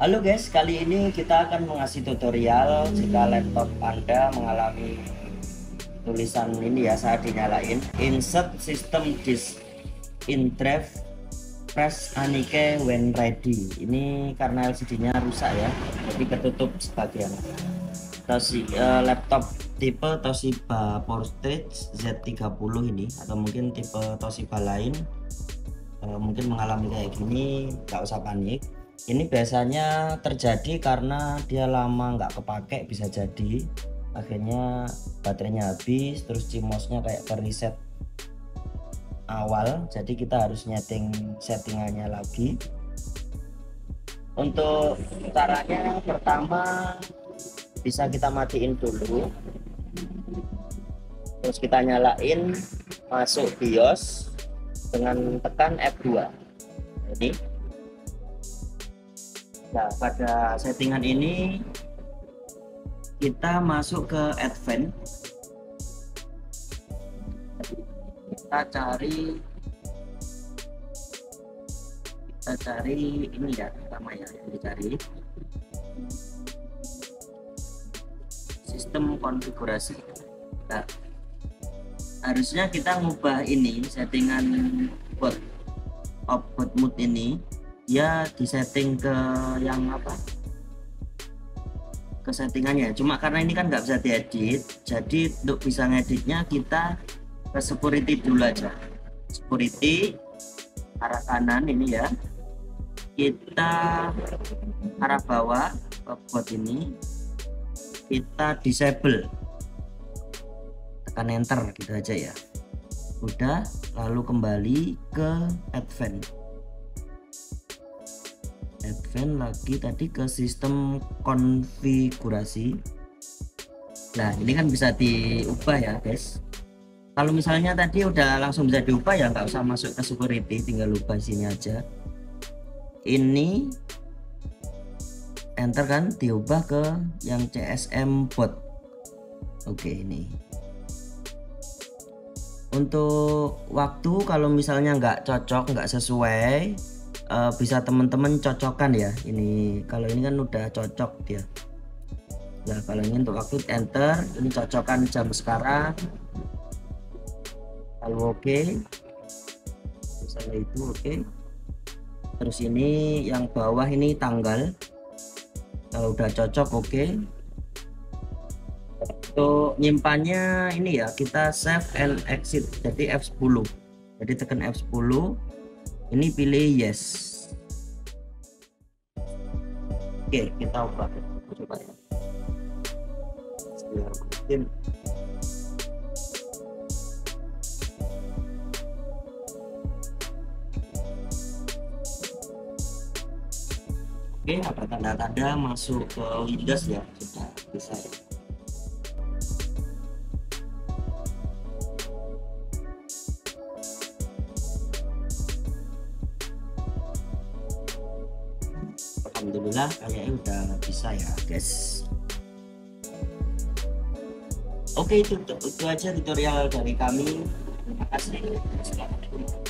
Halo guys, kali ini kita akan mengasih tutorial jika laptop Anda mengalami tulisan ini ya saat dinyalain. Insert system disk in drive, press Anike when ready. Ini karena LCD-nya rusak ya, jadi ketutup sebagian. Laptop tipe Toshiba Portage Z30 ini, atau mungkin tipe Toshiba lain mungkin mengalami kayak gini, nggak usah panik. Ini biasanya terjadi karena dia lama nggak kepake, bisa jadi akhirnya baterainya habis, terus CMOS-nya kayak ke reset awal, jadi kita harus settingannya lagi. Untuk caranya, pertama bisa kita matiin dulu, terus kita nyalain, masuk BIOS dengan tekan F2 ini. Nah, pada settingan ini kita masuk ke Advanced, kita cari ini ya, pertama ya yang dicari sistem konfigurasi. Nah, harusnya kita ngubah ini settingan output mode ini ya, disetting ke yang apa, ke settingannya. Cuma karena ini kan nggak bisa diedit, jadi untuk bisa ngeditnya kita ke security dulu aja. Security arah kanan ini ya, kita arah bawah buat ini kita disable, tekan enter gitu aja ya. Udah, lalu kembali ke Advanced lagi, tadi ke sistem konfigurasi. Nah, ini kan bisa diubah ya guys. Kalau misalnya tadi udah langsung bisa diubah ya nggak usah masuk ke security, tinggal ubah sini aja. Ini enter kan, diubah ke yang CSM bot. Oke, ini untuk waktu kalau misalnya nggak cocok, nggak sesuai, bisa teman-teman cocokkan ya. Ini kalau ini kan udah cocok dia. Nah, kalau ini untuk waktu enter, ini cocokkan jam sekarang, lalu oke, misalnya itu oke. Terus ini yang bawah ini tanggal, kalau udah cocok oke. Untuk nyimpannya ini ya, kita save and exit, jadi F10, jadi tekan F10, ini pilih yes. Oke, kita ubah, coba ya. Oke, ada tanda-tanda masuk ke Windows ya, sudah bisa ya. Alhamdulillah kayaknya udah bisa ya guys. Oke, itu aja tutorial dari kami. Terima kasih. Selamat.